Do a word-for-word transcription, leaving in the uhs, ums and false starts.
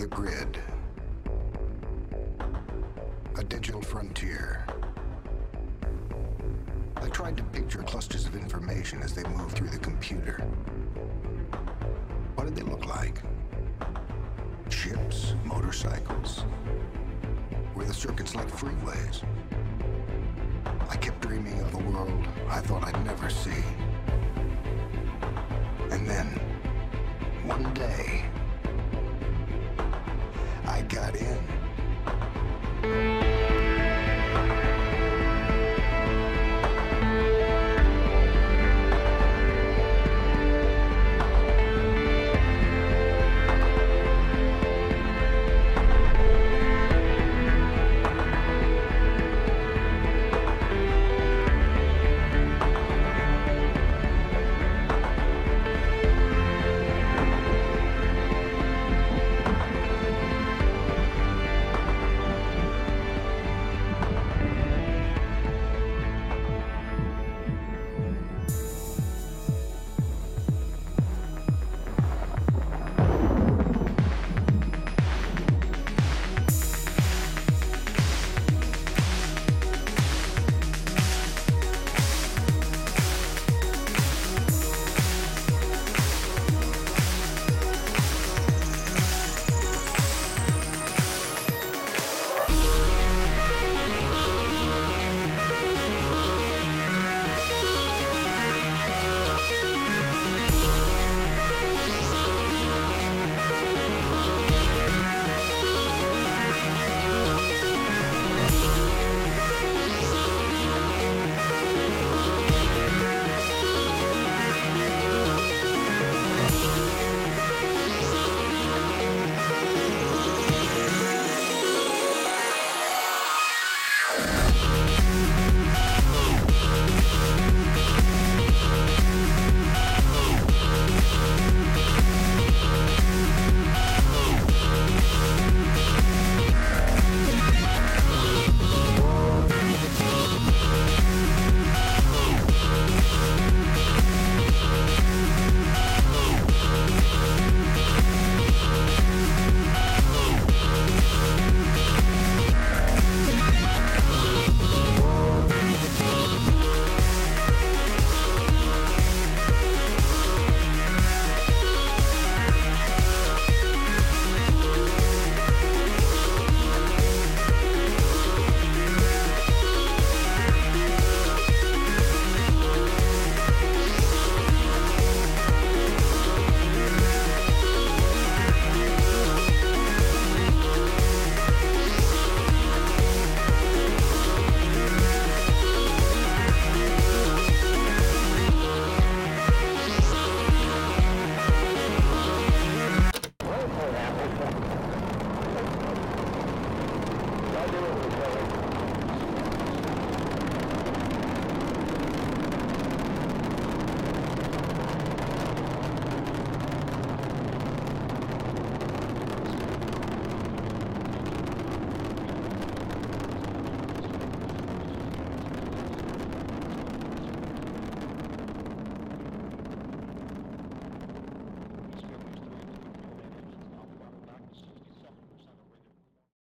The grid. A digital frontier. I tried to picture clusters of information as they moved through the computer. What did they look like? Ships, motorcycles? Were the circuits like freeways? I kept dreaming of a world I thought I'd never see. And then, one day, I got in.